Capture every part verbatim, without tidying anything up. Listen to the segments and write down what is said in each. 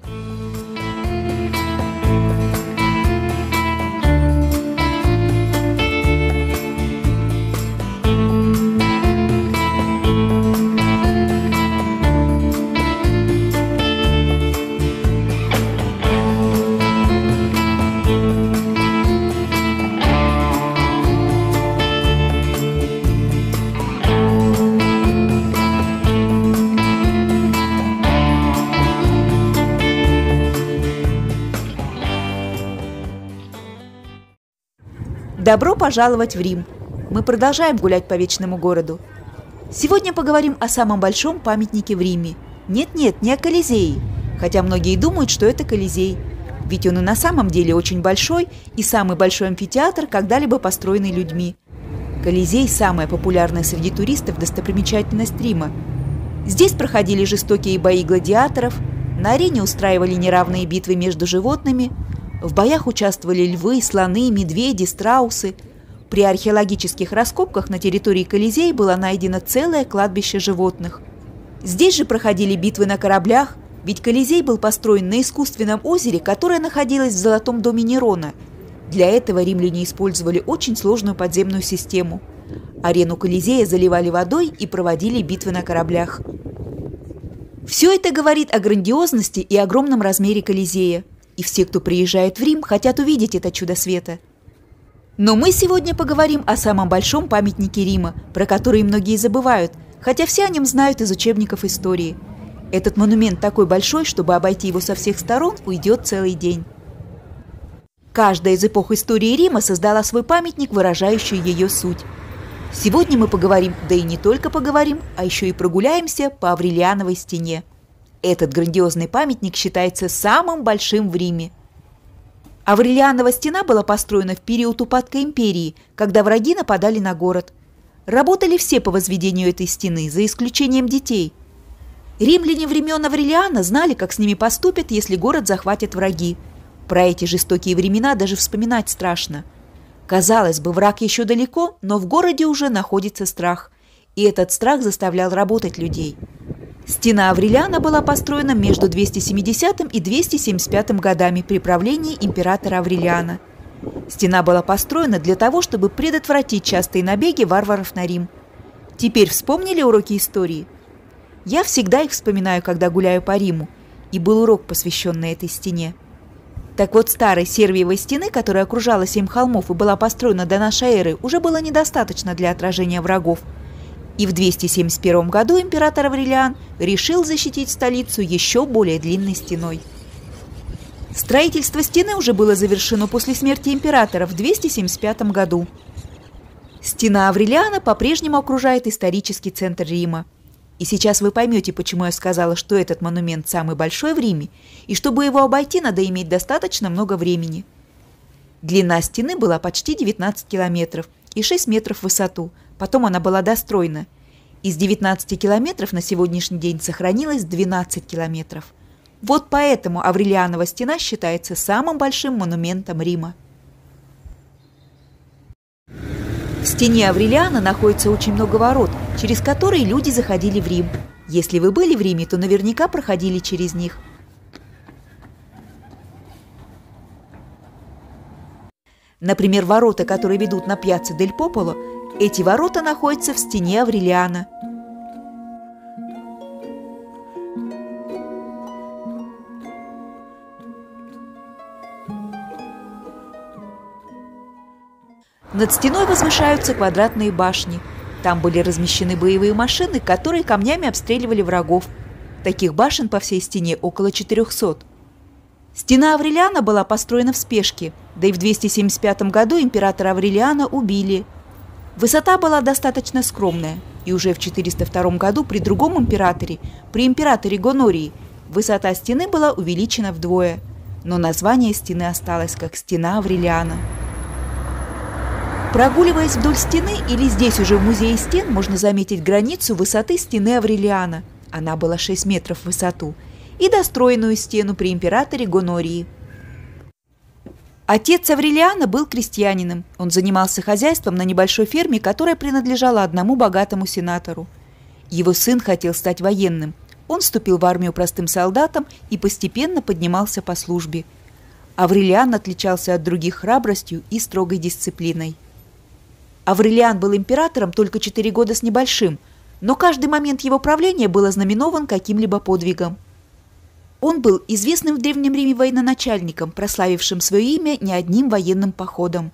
Добро пожаловать в Рим! Мы продолжаем гулять по вечному городу. Сегодня поговорим о самом большом памятнике в Риме. Нет-нет, не о Колизее, хотя многие думают, что это Колизей. Ведь он и на самом деле очень большой и самый большой амфитеатр, когда-либо построенный людьми. Колизей – самая популярная среди туристов достопримечательность Рима. Здесь проходили жестокие бои гладиаторов, на арене устраивали неравные битвы между животными, в боях участвовали львы, слоны, медведи, страусы. При археологических раскопках на территории Колизея было найдено целое кладбище животных. Здесь же проходили битвы на кораблях, ведь Колизей был построен на искусственном озере, которое находилось в Золотом доме Нерона. Для этого римляне использовали очень сложную подземную систему. Арену Колизея заливали водой и проводили битвы на кораблях. Все это говорит о грандиозности и огромном размере Колизея. И все, кто приезжает в Рим, хотят увидеть это чудо света. Но мы сегодня поговорим о самом большом памятнике Рима, про который многие забывают, хотя все о нем знают из учебников истории. Этот монумент такой большой, чтобы обойти его со всех сторон, уйдет целый день. Каждая из эпох истории Рима создала свой памятник, выражающий ее суть. Сегодня мы поговорим, да и не только поговорим, а еще и прогуляемся по Аврелиановой стене. Этот грандиозный памятник считается самым большим в Риме. Аврелианова стена была построена в период упадка империи, когда враги нападали на город. Работали все по возведению этой стены, за исключением детей. Римляне времен Аврелиана знали, как с ними поступят, если город захватят враги. Про эти жестокие времена даже вспоминать страшно. Казалось бы, враг еще далеко, но в городе уже находится страх. И этот страх заставлял работать людей. Стена Аврелиана была построена между двести семидесятым и двести семьдесят пятым годами при правлении императора Аврелиана. Стена была построена для того, чтобы предотвратить частые набеги варваров на Рим. Теперь вспомнили уроки истории? Я всегда их вспоминаю, когда гуляю по Риму, и был урок, посвященный этой стене. Так вот, старой Сервиевой стены, которая окружала семь холмов и была построена до нашей эры, уже было недостаточно для отражения врагов. И в двести семьдесят первом году император Аврелиан решил защитить столицу еще более длинной стеной. Строительство стены уже было завершено после смерти императора в двести семьдесят пятом году. Стена Аврелиана по-прежнему окружает исторический центр Рима. И сейчас вы поймете, почему я сказала, что этот монумент самый большой в Риме, и чтобы его обойти, надо иметь достаточно много времени. Длина стены была почти девятнадцать километров и шесть метров в высоту. Потом она была достроена. Из девятнадцати километров на сегодняшний день сохранилось двенадцать километров. Вот поэтому Аврелианова стена считается самым большим монументом Рима. В стене Аврелиана находится очень много ворот, через которые люди заходили в Рим. Если вы были в Риме, то наверняка проходили через них. Например, ворота, которые ведут на пьяцца дель Пополо, эти ворота находятся в стене Аврелиана. Над стеной возвышаются квадратные башни. Там были размещены боевые машины, которые камнями обстреливали врагов. Таких башен по всей стене около четырехсот. Стена Аврелиана была построена в спешке, да и в двести семьдесят пятом году императора Аврелиана убили. Высота была достаточно скромная, и уже в четыреста втором году при другом императоре, при императоре Гонории, высота стены была увеличена вдвое, но название стены осталось как «Стена Аврелиана». Прогуливаясь вдоль стены или здесь уже в музее стен, можно заметить границу высоты стены Аврелиана, она была шесть метров в высоту, и достроенную стену при императоре Гонории. Отец Аврелиана был крестьянином. Он занимался хозяйством на небольшой ферме, которая принадлежала одному богатому сенатору. Его сын хотел стать военным. Он вступил в армию простым солдатом и постепенно поднимался по службе. Аврелиан отличался от других храбростью и строгой дисциплиной. Аврелиан был императором только четыре года с небольшим, но каждый момент его правления был ознаменован каким-либо подвигом. Он был известным в Древнем Риме военачальником, прославившим свое имя не одним военным походом.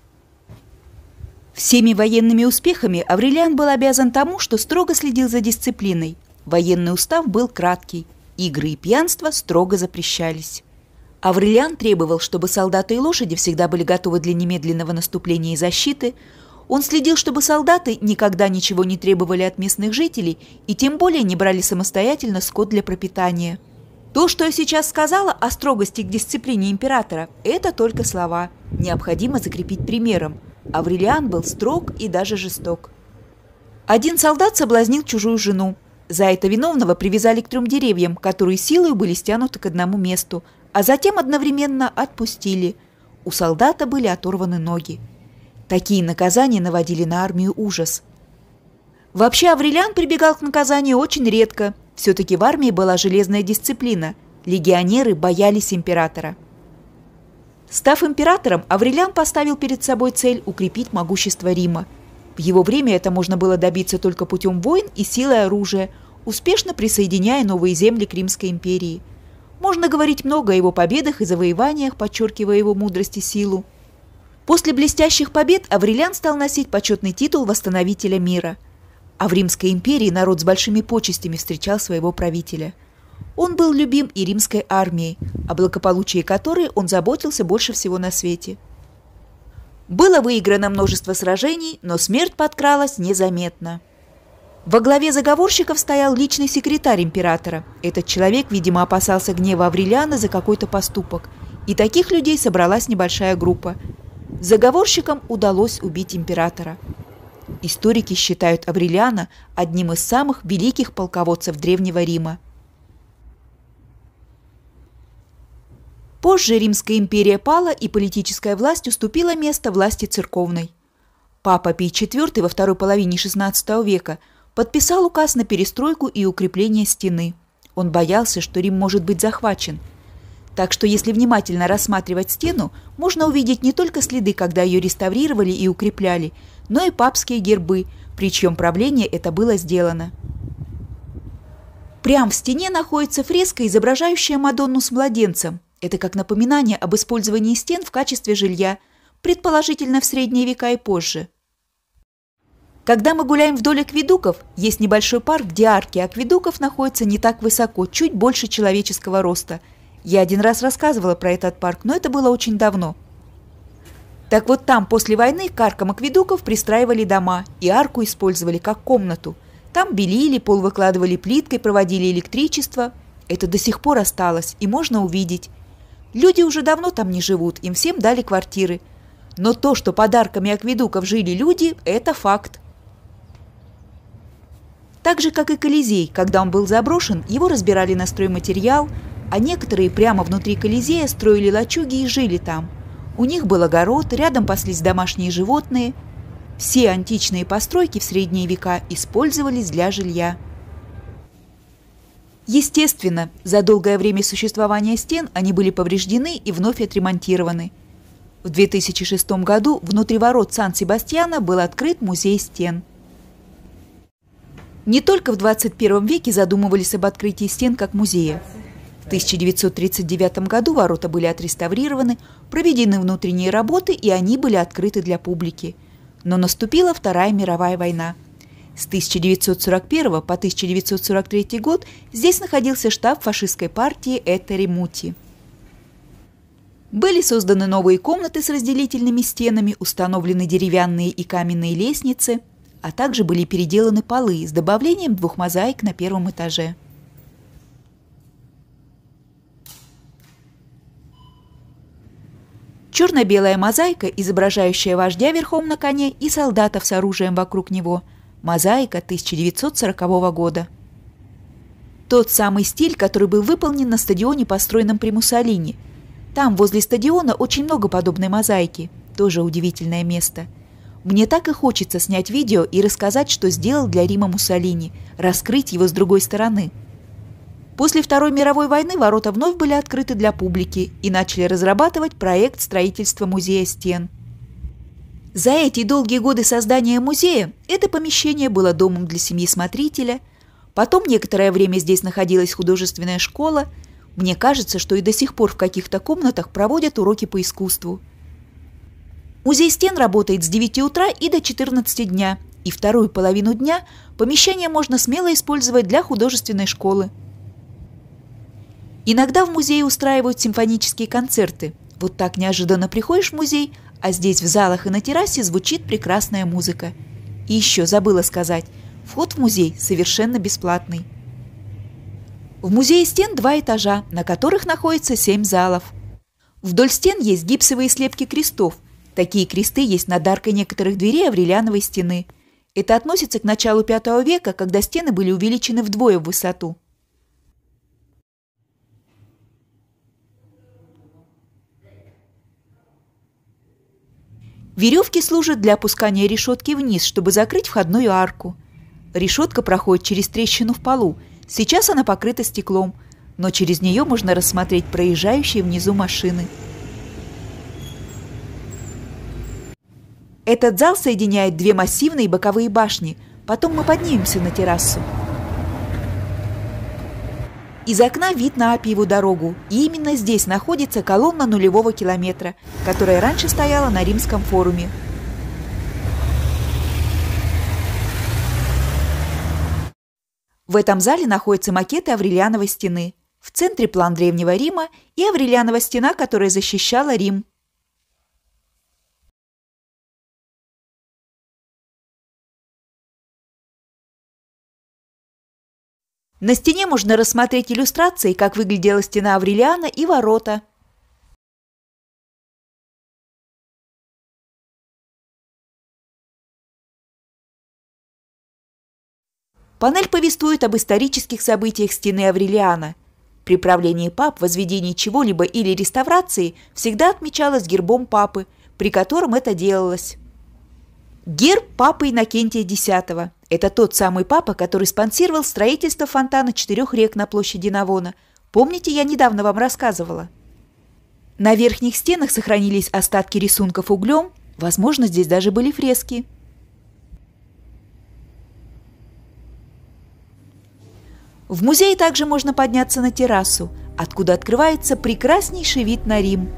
Всеми военными успехами Аврелиан был обязан тому, что строго следил за дисциплиной. Военный устав был краткий, игры и пьянство строго запрещались. Аврелиан требовал, чтобы солдаты и лошади всегда были готовы для немедленного наступления и защиты. Он следил, чтобы солдаты никогда ничего не требовали от местных жителей и тем более не брали самостоятельно скот для пропитания. То, что я сейчас сказала о строгости к дисциплине императора, это только слова. Необходимо закрепить примером. Аврелиан был строг и даже жесток. Один солдат соблазнил чужую жену. За это виновного привязали к трем деревьям, которые силой были стянуты к одному месту, а затем одновременно отпустили. У солдата были оторваны ноги. Такие наказания наводили на армию ужас. Вообще Аврелиан прибегал к наказанию очень редко. Все-таки в армии была железная дисциплина. Легионеры боялись императора. Став императором, Аврелиан поставил перед собой цель укрепить могущество Рима. В его время это можно было добиться только путем войн и силой оружия, успешно присоединяя новые земли к Римской империи. Можно говорить много о его победах и завоеваниях, подчеркивая его мудрость и силу. После блестящих побед Аврелиан стал носить почетный титул восстановителя мира. А в Римской империи народ с большими почестями встречал своего правителя. Он был любим и римской армией, о благополучии которой он заботился больше всего на свете. Было выиграно множество сражений, но смерть подкралась незаметно. Во главе заговорщиков стоял личный секретарь императора. Этот человек, видимо, опасался гнева Аврелиана за какой-то поступок, и таких людей собралась небольшая группа. Заговорщикам удалось убить императора. Историки считают Аврелиана одним из самых великих полководцев Древнего Рима. Позже Римская империя пала, и политическая власть уступила место власти церковной. Папа Пий четвёртый во второй половине шестнадцатого века подписал указ на перестройку и укрепление стены. Он боялся, что Рим может быть захвачен. Так что, если внимательно рассматривать стену, можно увидеть не только следы, когда ее реставрировали и укрепляли, но и папские гербы, при чьем правлении это было сделано. Прямо в стене находится фреска, изображающая Мадонну с младенцем. Это как напоминание об использовании стен в качестве жилья, предположительно в средние века и позже. Когда мы гуляем вдоль акведуков, есть небольшой парк, где арки акведуков находятся не так высоко, чуть больше человеческого роста. Я один раз рассказывала про этот парк, но это было очень давно. Так вот там после войны к аркам акведуков пристраивали дома, и арку использовали как комнату. Там белили, пол выкладывали плиткой, проводили электричество. Это до сих пор осталось, и можно увидеть. Люди уже давно там не живут, им всем дали квартиры. Но то, что под арками акведуков жили люди, это факт. Так же, как и Колизей, когда он был заброшен, его разбирали на стройматериал, а некоторые прямо внутри Колизея строили лачуги и жили там. У них был огород, рядом паслись домашние животные. Все античные постройки в средние века использовались для жилья. Естественно, за долгое время существования стен они были повреждены и вновь отремонтированы. В две тысячи шестом году внутри ворот Сан-Себастьяна был открыт музей стен. Не только в двадцать первом веке задумывались об открытии стен как музея. В тысяча девятьсот тридцать девятом году ворота были отреставрированы, проведены внутренние работы, и они были открыты для публики. Но наступила Вторая мировая война. С тысяча девятьсот сорок первого по тысяча девятьсот сорок третий год здесь находился штаб фашистской партии Этери Мути. Были созданы новые комнаты с разделительными стенами, установлены деревянные и каменные лестницы, а также были переделаны полы с добавлением двух мозаик на первом этаже. Черно-белая мозаика, изображающая вождя верхом на коне и солдатов с оружием вокруг него. Мозаика тысяча девятьсот сорокового года. Тот самый стиль, который был выполнен на стадионе, построенном при Муссолини. Там, возле стадиона, очень много подобной мозаики. Тоже удивительное место. Мне так и хочется снять видео и рассказать, что сделал для Рима Муссолини, раскрыть его с другой стороны. После Второй мировой войны ворота вновь были открыты для публики и начали разрабатывать проект строительства музея стен. За эти долгие годы создания музея это помещение было домом для семьи смотрителя, потом некоторое время здесь находилась художественная школа. Мне кажется, что и до сих пор в каких-то комнатах проводят уроки по искусству. Музей стен работает с девяти утра и до четырнадцати дня, и вторую половину дня помещение можно смело использовать для художественной школы. Иногда в музее устраивают симфонические концерты. Вот так неожиданно приходишь в музей, а здесь в залах и на террасе звучит прекрасная музыка. И еще забыла сказать, вход в музей совершенно бесплатный. В музее стен два этажа, на которых находится семь залов. Вдоль стен есть гипсовые слепки крестов. Такие кресты есть над аркой некоторых дверей Аврелиановой стены. Это относится к началу пятого века, когда стены были увеличены вдвое в высоту. Веревки служат для опускания решетки вниз, чтобы закрыть входную арку. Решетка проходит через трещину в полу. Сейчас она покрыта стеклом, но через нее можно рассмотреть проезжающие внизу машины. Этот зал соединяет две массивные боковые башни. Потом мы поднимемся на террасу. Из окна вид на Аппиеву дорогу, и именно здесь находится колонна нулевого километра, которая раньше стояла на Римском форуме. В этом зале находятся макеты Аврелиановой стены. В центре план Древнего Рима и Аврелианова стена, которая защищала Рим. На стене можно рассмотреть иллюстрации, как выглядела стена Аврелиана и ворота. Панель повествует об исторических событиях стены Аврелиана. При правлении пап возведение чего-либо или реставрации всегда отмечалось гербом папы, при котором это делалось. Герб папы Иннокентия Десятого. Это тот самый папа, который спонсировал строительство фонтана четырех рек на площади Навона. Помните, я недавно вам рассказывала? На верхних стенах сохранились остатки рисунков углем. Возможно, здесь даже были фрески. В музее также можно подняться на террасу, откуда открывается прекраснейший вид на Рим.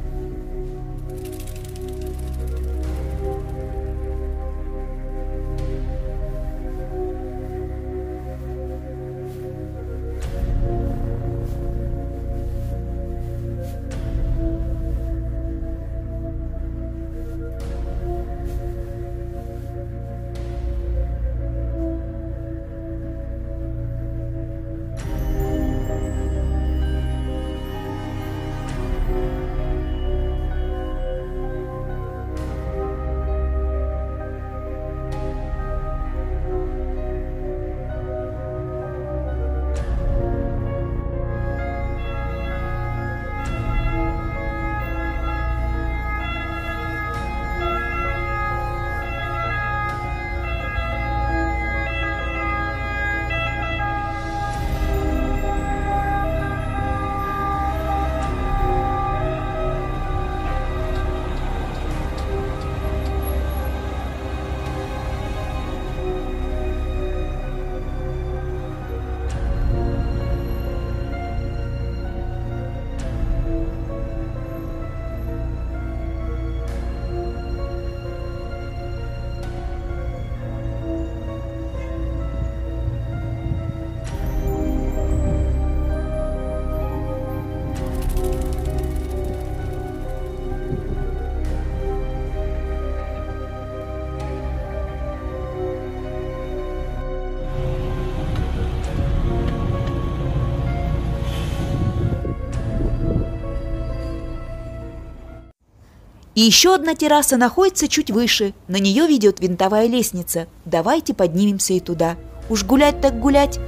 И еще одна терраса находится чуть выше, на нее ведет винтовая лестница. Давайте поднимемся и туда. Уж гулять так гулять.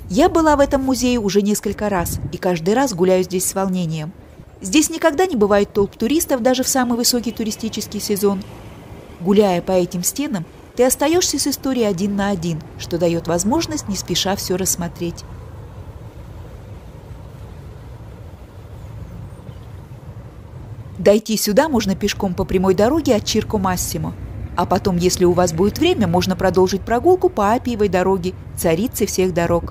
Я была в этом музее уже несколько раз, и каждый раз гуляю здесь с волнением. Здесь никогда не бывает толп туристов даже в самый высокий туристический сезон. Гуляя по этим стенам, ты остаешься с историей один на один, что дает возможность не спеша все рассмотреть. Дойти сюда можно пешком по прямой дороге от Чирко Массимо. А потом, если у вас будет время, можно продолжить прогулку по Аппиевой дороге, царице всех дорог.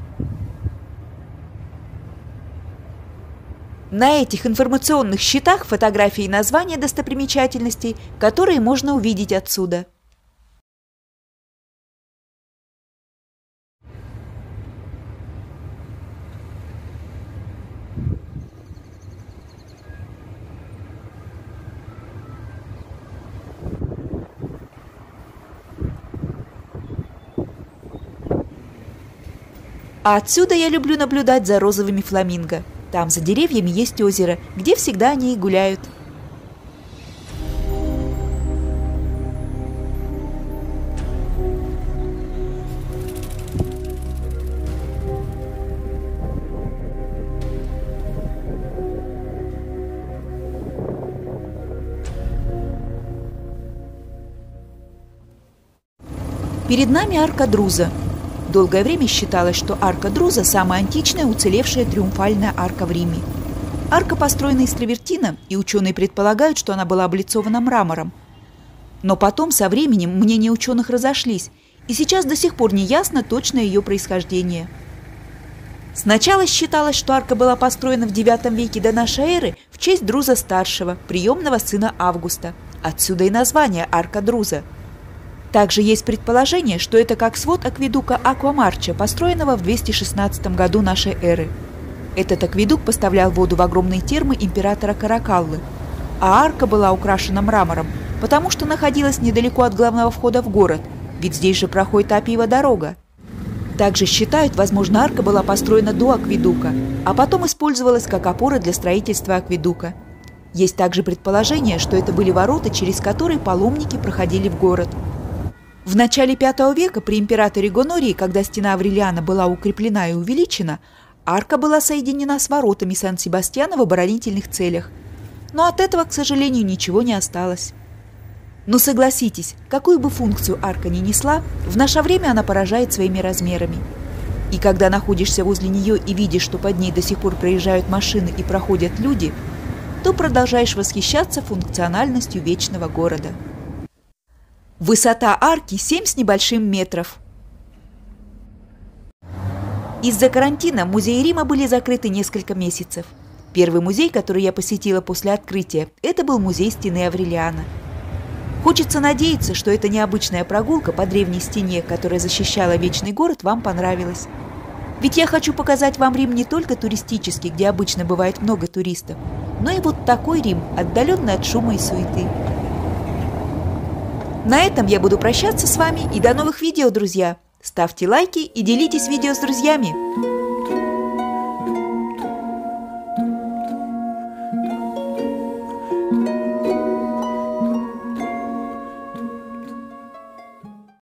На этих информационных щитах фотографии и названия достопримечательностей, которые можно увидеть отсюда. А отсюда я люблю наблюдать за розовыми фламинго. Там за деревьями есть озеро, где всегда они и гуляют. Перед нами арка Друза. Долгое время считалось, что арка Друза – самая античная уцелевшая триумфальная арка в Риме. Арка построена из травертина, и ученые предполагают, что она была облицована мрамором. Но потом, со временем, мнения ученых разошлись, и сейчас до сих пор не ясно точное ее происхождение. Сначала считалось, что арка была построена в девятом веке до нашей эры в честь Друза-старшего, приемного сына Августа. Отсюда и название арка Друза. Также есть предположение, что это как свод акведука Аквамарча, построенного в двести шестнадцатом году нашей эры. Этот акведук поставлял воду в огромные термы императора Каракаллы, а арка была украшена мрамором, потому что находилась недалеко от главного входа в город, ведь здесь же проходит Аппиева дорога. Также считают, возможно, арка была построена до акведука, а потом использовалась как опора для строительства акведука. Есть также предположение, что это были ворота, через которые паломники проходили в город. В начале пятого века при императоре Гонории, когда стена Аврелиана была укреплена и увеличена, арка была соединена с воротами Сан-Себастьяна в оборонительных целях. Но от этого, к сожалению, ничего не осталось. Но согласитесь, какую бы функцию арка ни несла, в наше время она поражает своими размерами. И когда находишься возле нее и видишь, что под ней до сих пор проезжают машины и проходят люди, то продолжаешь восхищаться функциональностью вечного города. Высота арки семь с небольшим метров. Из-за карантина музеи Рима были закрыты несколько месяцев. Первый музей, который я посетила после открытия, это был музей стены Аврелиана. Хочется надеяться, что эта необычная прогулка по древней стене, которая защищала вечный город, вам понравилась. Ведь я хочу показать вам Рим не только туристический, где обычно бывает много туристов, но и вот такой Рим, отдаленный от шума и суеты. На этом я буду прощаться с вами и до новых видео, друзья. Ставьте лайки и делитесь видео с друзьями.